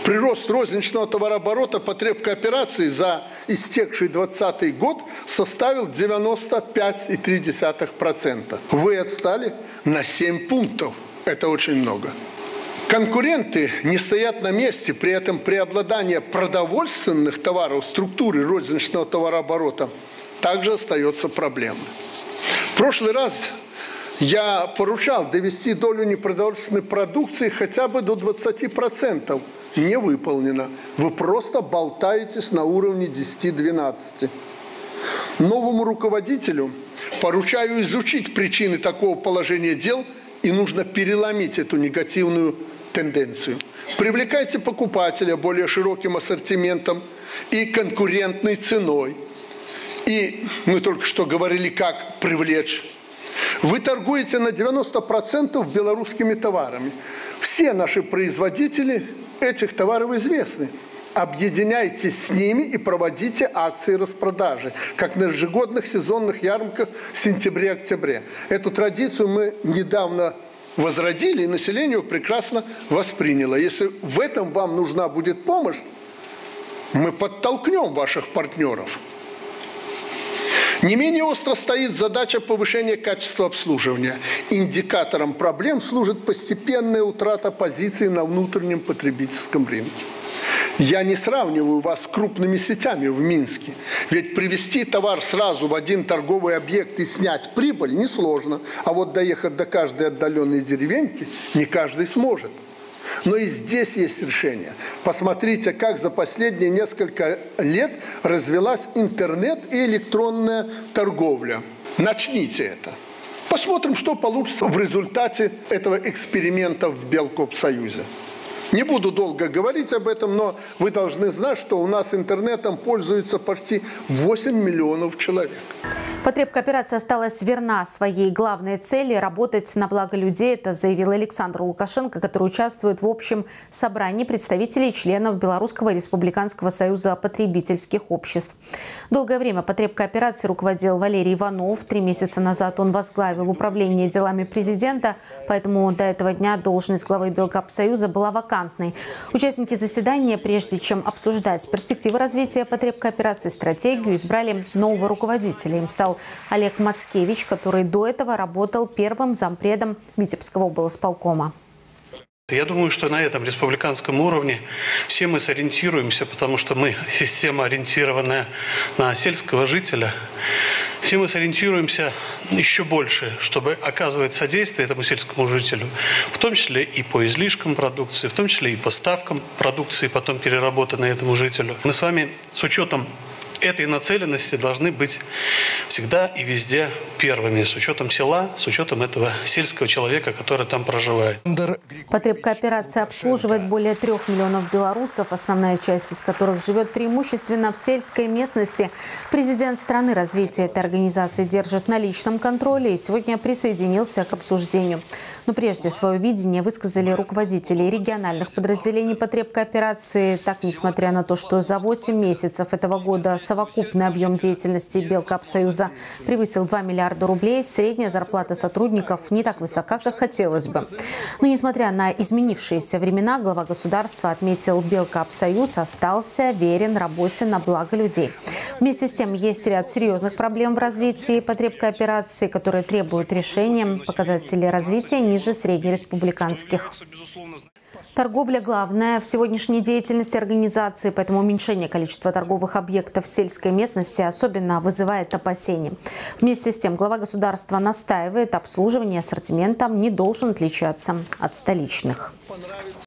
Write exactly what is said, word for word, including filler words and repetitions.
Прирост розничного товарооборота потребкоопераций за истекший двадцатый год составил девяносто пять и три десятых процента. Вы отстали на семь пунктов. Это очень много. Конкуренты не стоят на месте, при этом преобладание продовольственных товаров в структуре розничного товарооборота также остается проблемой. В прошлый раз я поручал довести долю непродовольственной продукции хотя бы до двадцати процентов. Не выполнено. Вы просто болтаетесь на уровне десяти-двенадцати. Новому руководителю поручаю изучить причины такого положения дел, и нужно переломить эту негативную тенденцию. Привлекайте покупателя более широким ассортиментом и конкурентной ценой. И мы только что говорили, как привлечь. Вы торгуете на девяносто процентов белорусскими товарами. Все наши производители этих товаров известны. Объединяйтесь с ними и проводите акции распродажи, как на ежегодных сезонных ярмарках в сентябре-октябре. Эту традицию мы недавно возродили, и население прекрасно восприняло. Если в этом вам нужна будет помощь, мы подтолкнем ваших партнеров. Не менее остро стоит задача повышения качества обслуживания. Индикатором проблем служит постепенная утрата позиций на внутреннем потребительском рынке. Я не сравниваю вас с крупными сетями в Минске. Ведь привезти товар сразу в один торговый объект и снять прибыль несложно. А вот доехать до каждой отдаленной деревеньки не каждый сможет. Но и здесь есть решение. Посмотрите, как за последние несколько лет развилась интернет и электронная торговля. Начните это. Посмотрим, что получится в результате этого эксперимента в Белкопсоюзе. Не буду долго говорить об этом, но вы должны знать, что у нас интернетом пользуется почти восемь миллионов человек. Потребкооперация осталась верна своей главной цели – работать на благо людей. Это заявил Александр Лукашенко, который участвует в общем собрании представителей членов Белорусского республиканского союза потребительских обществ. Долгое время потребкооперацией руководил Валерий Иванов. Три месяца назад он возглавил управление делами президента, поэтому до этого дня должность главы Белкопсоюза была вакантной. Участники заседания, прежде чем обсуждать перспективы развития потребкооперации, стратегию, избрали нового руководителя. Им стал Олег Мацкевич, который до этого работал первым зампредом Витебского облсполкома. Я думаю, что на этом республиканском уровне все мы сориентируемся, потому что мы система, ориентированная на сельского жителя. Все мы сориентируемся еще больше, чтобы оказывать содействие этому сельскому жителю, в том числе и по излишкам продукции, в том числе и по ставкам продукции, потом переработанной этому жителю. Мы с вами с учетом этой нацеленности должны быть всегда и везде первыми, с учетом села, с учетом этого сельского человека, который там проживает. Потребкооперация обслуживает более трех миллионов белорусов, основная часть из которых живет преимущественно в сельской местности. Президент страны развитие этой организации держит на личном контроле и сегодня присоединился к обсуждению. Но прежде свое видение высказали руководители региональных подразделений потребкооперации. Так, несмотря на то, что за восемь месяцев этого года совокупный объем деятельности Белкопсоюза превысил два миллиарда рублей, средняя зарплата сотрудников не так высока, как хотелось бы. Но несмотря на изменившиеся времена, глава государства отметил, Белкопсоюз остался верен работе на благо людей. Вместе с тем есть ряд серьезных проблем в развитии потребкооперации, которые требуют решения. Показатели развития ниже среднереспубликанских. Торговля главная в сегодняшней деятельности организации, поэтому уменьшение количества торговых объектов в сельской местности особенно вызывает опасения. Вместе с тем глава государства настаивает, обслуживание ассортиментом не должен отличаться от столичных.